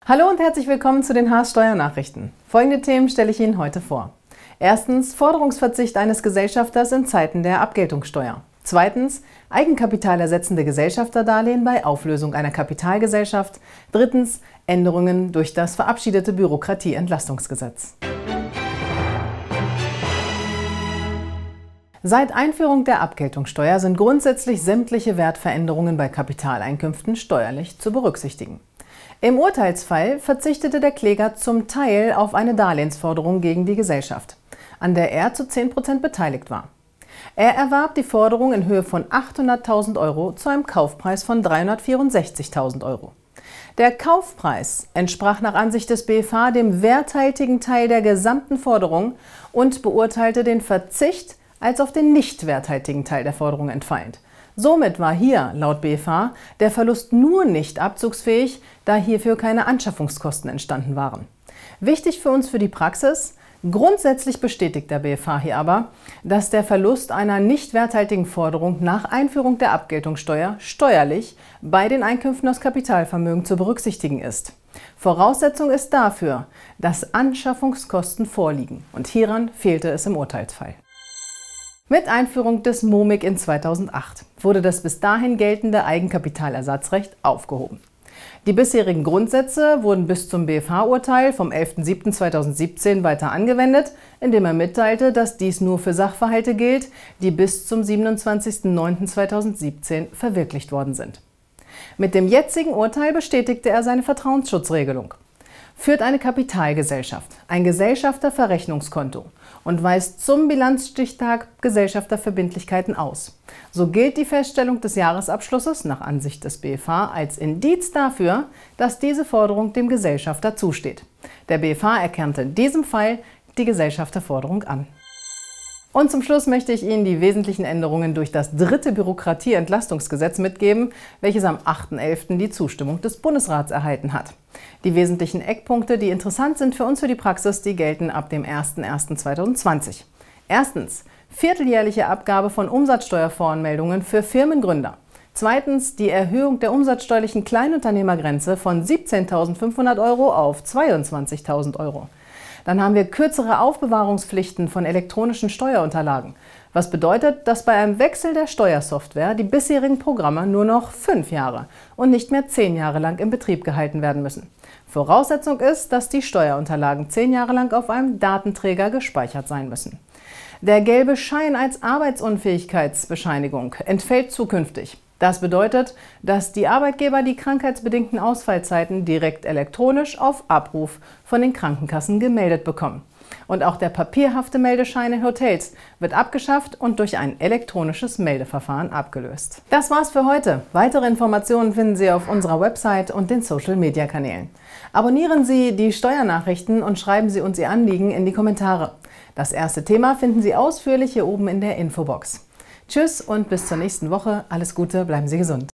Hallo und herzlich willkommen zu den Haas Steuernachrichten. Folgende Themen stelle ich Ihnen heute vor. Erstens Forderungsverzicht eines Gesellschafters in Zeiten der Abgeltungssteuer. Zweitens eigenkapitalersetzende Gesellschafterdarlehen bei Auflösung einer Kapitalgesellschaft. Drittens Änderungen durch das verabschiedete Bürokratieentlastungsgesetz. Seit Einführung der Abgeltungssteuer sind grundsätzlich sämtliche Wertveränderungen bei Kapitaleinkünften steuerlich zu berücksichtigen. Im Urteilsfall verzichtete der Kläger zum Teil auf eine Darlehensforderung gegen die Gesellschaft, an der er zu 10% beteiligt war. Er erwarb die Forderung in Höhe von 800.000 € zu einem Kaufpreis von 364.000 €. Der Kaufpreis entsprach nach Ansicht des BfH dem werthaltigen Teil der gesamten Forderung und beurteilte den Verzicht als auf den nicht werthaltigen Teil der Forderung entfallend. Somit war hier, laut BfH, der Verlust nur nicht abzugsfähig, da hierfür keine Anschaffungskosten entstanden waren. Wichtig für uns für die Praxis: grundsätzlich bestätigt der BfH hier aber, dass der Verlust einer nicht werthaltigen Forderung nach Einführung der Abgeltungssteuer steuerlich bei den Einkünften aus Kapitalvermögen zu berücksichtigen ist. Voraussetzung ist dafür, dass Anschaffungskosten vorliegen, und hieran fehlte es im Urteilsfall. Mit Einführung des MOMIG in 2008 wurde das bis dahin geltende Eigenkapitalersatzrecht aufgehoben. Die bisherigen Grundsätze wurden bis zum BfH-Urteil vom 11.07.2017 weiter angewendet, indem er mitteilte, dass dies nur für Sachverhalte gilt, die bis zum 27.09.2017 verwirklicht worden sind. Mit dem jetzigen Urteil bestätigte er seine Vertrauensschutzregelung. Führt eine Kapitalgesellschaft ein Gesellschafterverrechnungskonto und weist zum Bilanzstichtag Gesellschafterverbindlichkeiten aus, so gilt die Feststellung des Jahresabschlusses nach Ansicht des BfH als Indiz dafür, dass diese Forderung dem Gesellschafter zusteht. Der BfH erkannte in diesem Fall die Gesellschafterforderung an. Und zum Schluss möchte ich Ihnen die wesentlichen Änderungen durch das dritte Bürokratieentlastungsgesetz mitgeben, welches am 8.11. die Zustimmung des Bundesrats erhalten hat. Die wesentlichen Eckpunkte, die interessant sind für uns für die Praxis, die gelten ab dem 01.01.2020. Erstens vierteljährliche Abgabe von Umsatzsteuervoranmeldungen für Firmengründer. Zweitens die Erhöhung der umsatzsteuerlichen Kleinunternehmergrenze von 17.500 € auf 22.000 €. Dann haben wir kürzere Aufbewahrungspflichten von elektronischen Steuerunterlagen, was bedeutet, dass bei einem Wechsel der Steuersoftware die bisherigen Programme nur noch 5 Jahre und nicht mehr 10 Jahre lang in Betrieb gehalten werden müssen. Voraussetzung ist, dass die Steuerunterlagen 10 Jahre lang auf einem Datenträger gespeichert sein müssen. Der gelbe Schein als Arbeitsunfähigkeitsbescheinigung entfällt zukünftig. Das bedeutet, dass die Arbeitgeber die krankheitsbedingten Ausfallzeiten direkt elektronisch auf Abruf von den Krankenkassen gemeldet bekommen. Und auch der papierhafte Meldeschein in Hotels wird abgeschafft und durch ein elektronisches Meldeverfahren abgelöst. Das war's für heute. Weitere Informationen finden Sie auf unserer Website und den Social-Media-Kanälen. Abonnieren Sie die Steuernachrichten und schreiben Sie uns Ihr Anliegen in die Kommentare. Das erste Thema finden Sie ausführlich hier oben in der Infobox. Tschüss und bis zur nächsten Woche. Alles Gute, bleiben Sie gesund.